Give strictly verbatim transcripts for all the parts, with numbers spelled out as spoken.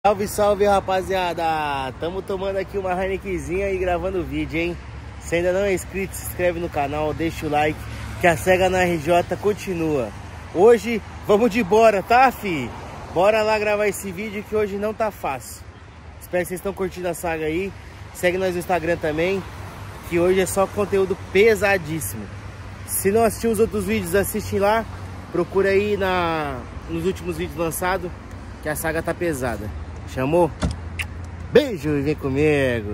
Salve, salve, rapaziada! Tamo tomando aqui uma Heinekenzinha e gravando vídeo, hein? Se ainda não é inscrito, se inscreve no canal, deixa o like, que a Cega na R J continua. Hoje, vamos de bora, tá, fi? Bora lá gravar esse vídeo que hoje não tá fácil. Espero que vocês estão curtindo a saga aí. Segue nós no Instagram também, que hoje é só conteúdo pesadíssimo. Se não assistiu os outros vídeos, assiste lá. Procura aí na, nos últimos vídeos lançados, que a saga tá pesada. Chamou? Beijo e vem comigo.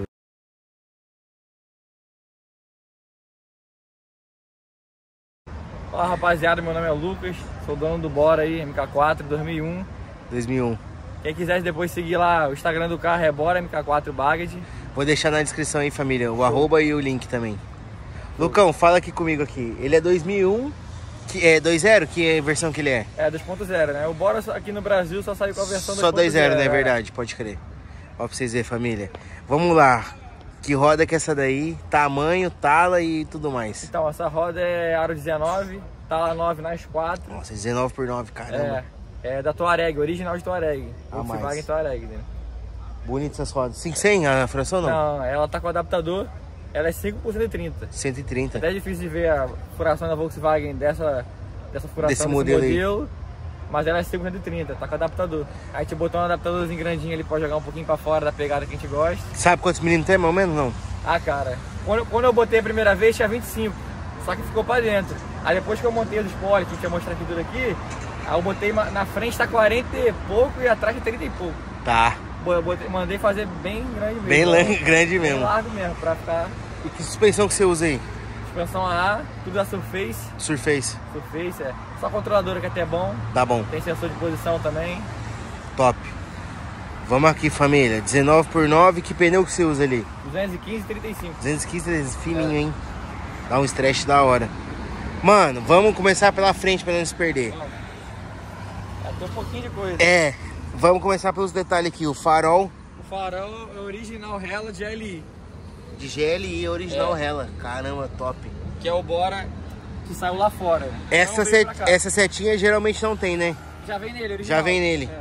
Fala, rapaziada, meu nome é Lucas, sou dono do Bora aí, M K quatro dois mil e um. dois mil e um. Quem quiser depois seguir lá, o Instagram do carro é Bora M K quatro Baggage. Vou deixar na descrição aí, família, o arroba e o link também. Lucão, fala aqui comigo aqui. Ele é dois mil e um, que é dois ponto zero, que é a versão que ele é? É, dois ponto zero, né? O Bora aqui no Brasil só saiu com a versão Só dois ponto zero, né? É né? verdade, pode crer. Ó, pra vocês verem, família. Vamos lá. Que roda que é essa daí? Tamanho, tala e tudo mais. Então, essa roda é aro dezenove, tala nove nas quatro. Nossa, dezenove por nove, caramba. É, é da Touareg, original de Touareg. Ah, Volkswagen Touareg, né? Bonita essas rodas. cinco cem a fração não? Não, ela tá com adaptador, ela é cinco por cento e trinta. cento e trinta. É até difícil de ver a furação da Volkswagen dessa, dessa furação, Desse desse modelo aí. modelo, mas ela é cinco por cento e trinta, tá com adaptador. Aí a gente botou um adaptadorzinho grandinho ali pra jogar um pouquinho pra fora da pegada que a gente gosta. Sabe quantos milímetros tem, mais ou menos, não? Ah, cara, quando, quando eu botei a primeira vez tinha vinte e cinco, só que ficou pra dentro. Aí depois que eu montei os spoilers, que a gente ia mostrar aqui tudo aqui, aí eu botei na frente tá quarenta e pouco e atrás tá trinta e pouco. Tá. Eu botei, mandei fazer bem grande mesmo. Bem né? grande Bem mesmo. largo mesmo, pra ficar E que suspensão que você usa aí? suspensão A A, tudo da Surface. Surface. Surface, é. Só controladora que até é bom. Tá bom. Tem sensor de posição também. Top. Vamos aqui, família. dezenove por nove, que pneu que você usa ali? duzentos e quinze e trinta e cinco. duzentos e quinze, fininho, hein? Dá um stretch da hora. Mano, vamos começar pela frente pra não se perder. Vamos. Já tem um pouquinho de coisa. É, vamos começar pelos detalhes aqui. O farol O farol é original Hella de L I. de G L I original É. Hella. Caramba, top. Que é o Bora que saiu lá fora. Essa, Não veio set, pra cá. essa setinha geralmente não tem, né? Já vem nele, original. Já vem nele. É.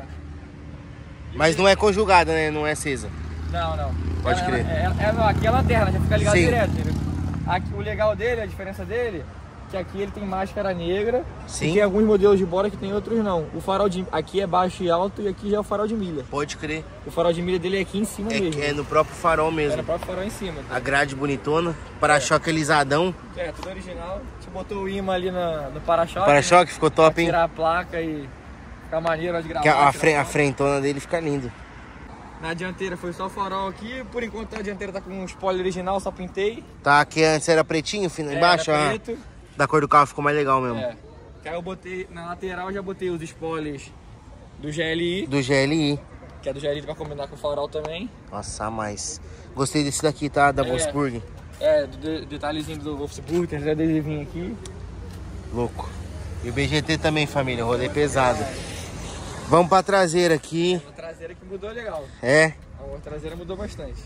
Mas não é conjugada, né? Não é acesa. Não, não. Pode Ela- crer. ela- ela- ela- aqui é a lanterna, já fica ligado Sim. direto. Entendeu? Aqui, o legal dele, a diferença dele, que aqui ele tem máscara negra. Sim. E tem alguns modelos de Bora que tem outros não. O farol de aqui é baixo e alto e aqui já é o farol de milha. Pode crer. O farol de milha dele é aqui em cima É, mesmo. é no próprio farol É mesmo. no próprio farol em cima. A grade bonitona. Para-choque alisadão. É, tudo original. A gente botou o imã ali na, no para-choque. Para-choque ficou Pra top, hein? tirar a placa e ficar maneiro de gravar. Que a, a, tirar fre- a foto. frentona dele fica lindo. Na dianteira foi só o farol aqui. Por enquanto a dianteira tá com um spoiler original, só pintei. Tá, que antes era pretinho, fino, É, embaixo. era Ah, preto. da cor do carro ficou mais legal mesmo. É. Que aí eu botei na lateral, já botei os spoilers do G L I, Do G L I. que é do G L I pra combinar com o farol também. Nossa, a mais. Gostei desse daqui, tá? Da É. Wolfsburg. É, do de, detalhezinho do Wolfsburg, tem esse adesivinho aqui. Louco. E o B G T também, família. Rolê pesado. Vamos pra traseira aqui. A traseira que mudou legal. É. A traseira mudou bastante.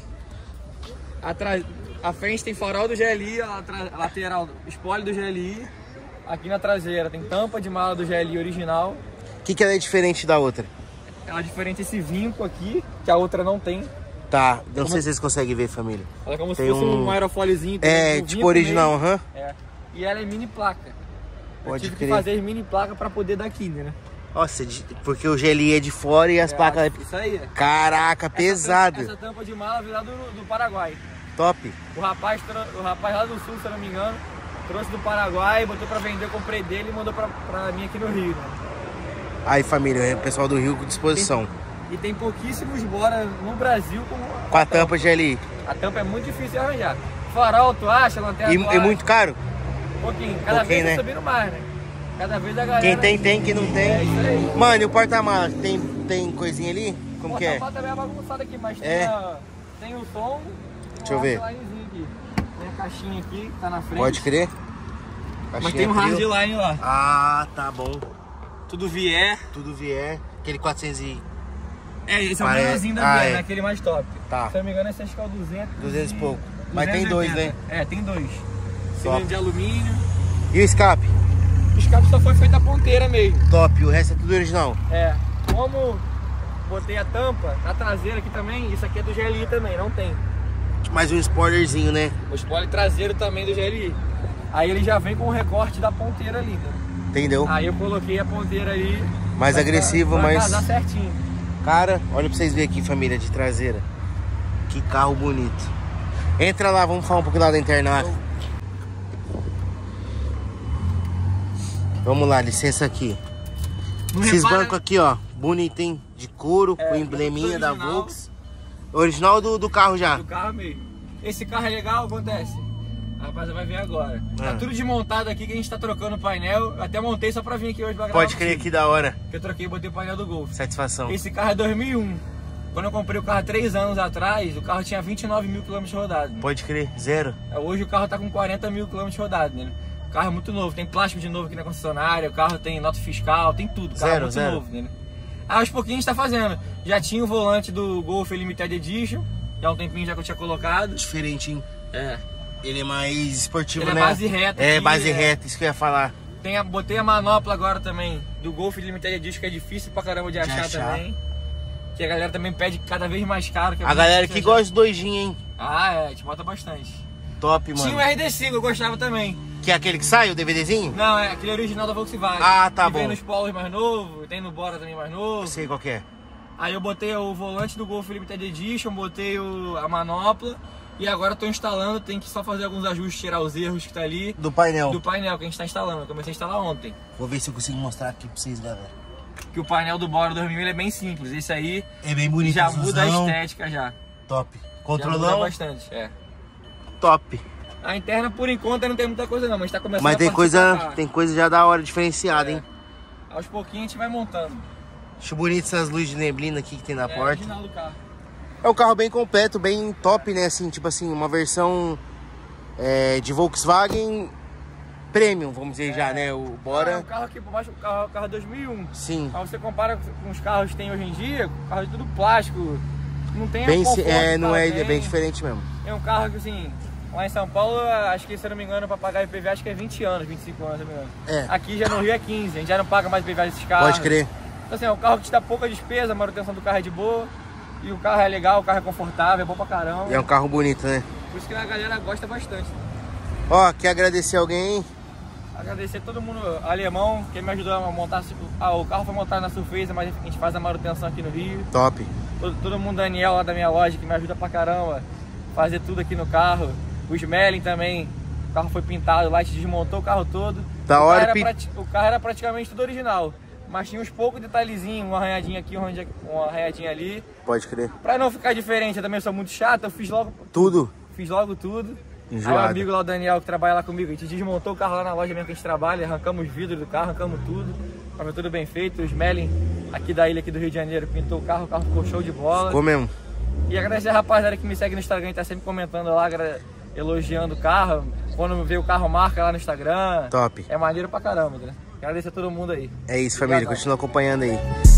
A, tra... a frente tem farol do G L I, a, tra... a lateral spoiler do G L I. Aqui na traseira tem tampa de mala do G L I original. O que, que ela é diferente da outra? Ela é diferente esse vinco aqui, que a outra não tem. Tá, não Como- sei se vocês conseguem ver, família. Ela é como Tem se fosse um- um aerofóliozinho. tem É, um tipo vinco original, mesmo. aham. É. E ela é mini placa. Eu Pode tive crer. que fazer as mini placas pra poder dar aqui, né? Nossa, de- porque o G L I é de fora e as É, placas... Isso aí. Caraca, Essa pesado. tampa- Essa tampa de mala veio lá do, do Paraguai. Top. O rapaz, tro- o rapaz lá do sul, se eu não me engano, trouxe do Paraguai, botou pra vender, eu comprei dele e mandou pra, pra mim aqui no Rio, né? Aí, família, o pessoal do Rio com disposição. E tem pouquíssimos Bora no Brasil com a, Com a tampa G L I. A tampa é muito difícil de arranjar. Farol, tu acha? Lanterna, E, tu e acha? muito caro? Um pouquinho. Cada pouquinho, vez né? tá subindo mais, né? Cada vez a galera... Quem tem, tem. Quem não É tem... isso aí. Mano, e o porta-malas? Tem, tem coisinha ali? Como que é? O também é bagunçado aqui, mas tem, É. a, tem o som. Deixa eu ver. Aqui. Tem a caixinha aqui, que tá na frente. Pode crer? Mas Caixinha tem um frio. hardline lá. Ah, tá bom. Tudo vier. Tudo vier. Aquele quatrocentos e... É, esse é o Ah, é? menorzinho da Ah, vier, é. né? Aquele mais top. Tá. Se eu não me engano, esse acho que é o duzentos. duzentos e pouco. duzentos Mas tem e dois, oitenta. né? É, tem dois. Top. Cilindro de alumínio. E o escape? O escape só foi feito a ponteira mesmo. Top. O resto é tudo original. É. Como botei a tampa, a traseira aqui também, isso aqui é do G L I também, não tem. Mais um spoilerzinho, né? O spoiler traseiro também do G L I. Aí ele já vem com o recorte da ponteira ali, né? Entendeu? Aí eu coloquei a ponteira ali. Mais agressivo, pra mais... casar certinho. Cara, olha pra vocês verem aqui, família, de traseira. Que carro bonito. Entra lá, vamos falar um pouco lá da internet. Vamos lá, licença aqui. Não Esses repara... bancos aqui, ó, bonito, hein? De couro, É, com embleminha da original. Volks. Original do, do carro já. Do carro mesmo. Esse carro é legal, acontece. A rapaziada vai ver agora. Ah. Tá tudo desmontado aqui que a gente tá trocando o painel. Eu até montei só pra vir aqui hoje pra gravar. Pode crer, que da hora. Que eu troquei e botei o painel do Golf. Satisfação. Esse carro é dois mil e um. Quando eu comprei o carro há três anos atrás, o carro tinha vinte e nove mil quilômetros rodados. Pode crer, zero. Hoje o carro tá com quarenta mil quilômetros rodados, né? O carro é muito novo, tem plástico de novo aqui na concessionária, o carro tem nota fiscal, tem tudo. O carro Zero, é muito zero. novo, né? Aí aos pouquinhos a gente tá fazendo. Já tinha o volante do Golf Limited Edition, já há um tempinho já que eu tinha colocado. Diferente, hein? É. Ele é mais esportivo, Ele é né? base reta É, aqui, base é. reta, isso que eu ia falar. Tem a, botei a manopla agora também, do Golf Limited Edition, que é difícil pra caramba de achar, achar. também. Que a galera também pede cada vez mais caro. Que é A muito galera difícil que achar. gosta do doidinho, hein? Ah, é, te bota bastante. Top, mano. Tinha o R D cinco, eu gostava também. Que é aquele que sai, o DVDzinho? Não, é aquele original da Volkswagen. Ah, tá que vem bom. nos Polos mais novo, tem no Bora também mais novo. Sei qual que é. Aí eu botei o volante do Golf Limited Edition, botei o, a manopla e agora tô instalando, tem que só fazer alguns ajustes, tirar os erros que tá ali Do painel. do painel que a gente tá instalando. Eu comecei a instalar ontem. Vou ver se eu consigo mostrar aqui pra vocês, galera. Que o painel do Bora dois mil ele é bem simples. Esse aí É bem bonito. já muda a azulzão. estética já. Top. Já muda Controlão, bastante, é. top. A interna por enquanto não tem muita coisa não, mas tá começando Mas a tem coisa, participar. tem coisa já da hora diferenciada, É. hein? Aos pouquinhos a gente vai montando. Acho bonito essas luzes de neblina aqui que tem na É porta. original do carro. É um carro bem completo, bem top, né? Assim, tipo assim, uma versão é, de Volkswagen Premium, vamos dizer já, né? O Ah, Bora. o carro aqui por baixo, o carro, o carro é dois mil e um. Sim. Aí você compara com os carros que tem hoje em dia, o carro é tudo plástico, não tem Bem, a conforto é, que não o é, carro é bem tem. diferente mesmo. É um carro que assim, lá em São Paulo, acho que se eu não me engano, para pagar I P V A acho que é vinte anos, vinte e cinco anos, se eu não me engano. É. Aqui já no Rio é quinze, a gente já não paga mais I P V A desses carros. Pode crer. Então assim, é um carro que te dá pouca despesa, a manutenção do carro é de boa, e o carro é legal, o carro é confortável, é bom pra caramba. E é um carro bonito, né? Por isso que a galera gosta bastante. Ó, quer agradecer alguém? Agradecer a todo mundo alemão que me ajudou a montar. Ah, o carro foi montado na Surface, mas a gente faz a manutenção aqui no Rio. Top. Todo, todo mundo, Daniel lá da minha loja, que me ajuda pra caramba fazer tudo aqui no carro. O Smelling também, o carro foi pintado lá, a gente desmontou o carro todo. Da o, hora, carro pi- era prati- o carro era praticamente tudo original, mas tinha uns poucos detalhezinhos, uma arranhadinha aqui, uma arranhadinha- uma arranhadinha ali. Pode crer. Pra não ficar diferente, eu também sou muito chato, eu fiz logo, Tudo. fiz logo tudo. Enjoado. Aí o amigo lá, o Daniel, que trabalha lá comigo, a gente desmontou o carro lá na loja mesmo que a gente trabalha, arrancamos os vidros do carro, arrancamos tudo, pra ver tudo bem feito. O Smelling, aqui da ilha aqui do Rio de Janeiro, pintou o carro, o carro ficou show de bola. Ficou mesmo. E agradecer a rapaziada que me segue no Instagram e tá sempre comentando lá, agra- elogiando o carro. Quando vê o carro, marca lá no Instagram. Top. É maneiro pra caramba, né? Agradecer a todo mundo aí. É isso, família. Obrigadão. Continua acompanhando aí.